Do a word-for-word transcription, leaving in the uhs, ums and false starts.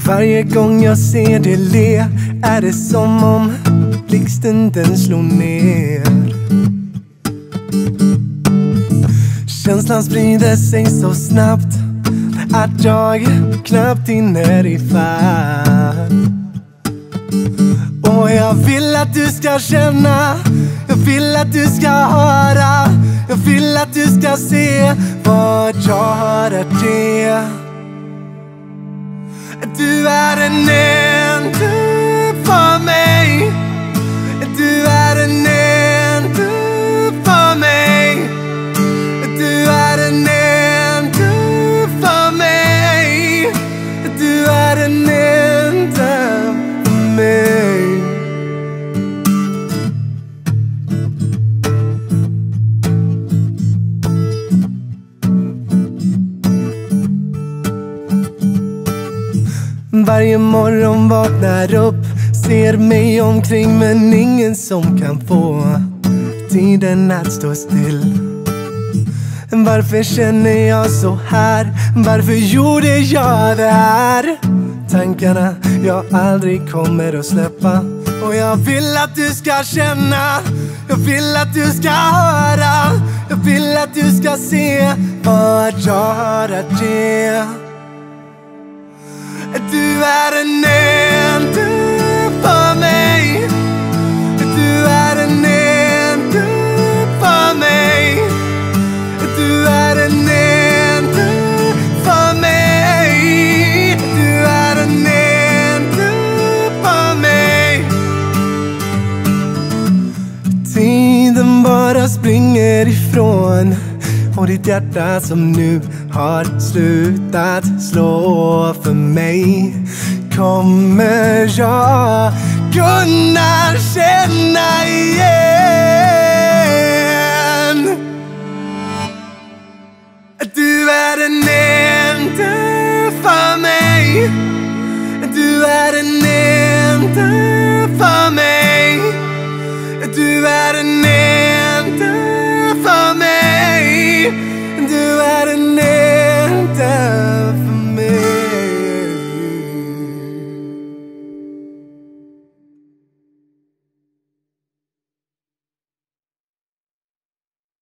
Varje gång jag ser dig le är det som om blixten den slår ner. Känslan sprider sig så snabbt att jag knappt hinner ifatt. Och jag vill att du ska känna, jag vill att du ska höra, jag vill att du ska se vad jag har att ge. Du är en enda för mig. Du är en enda för mig. Du är en enda för mig. Du är en enda för mig. Varje morgon vaknar upp, ser mig omkring men ingen som kan få tiden att stå still. Varför känner jag så här? Varför gjorde jag det här? Tankarna jag aldrig kommer att släppa. Och jag vill att du ska känna, jag vill att du ska höra, jag vill att du ska se vad jag har att ge. Du är en enda för mig. Du är en enda för mig. Du är en enda för mig. Du är en enda för mig. Tiden bara springer ifrån, och ditt hjärta som nu har slutat slå för mig kommer jag kunna känna igen.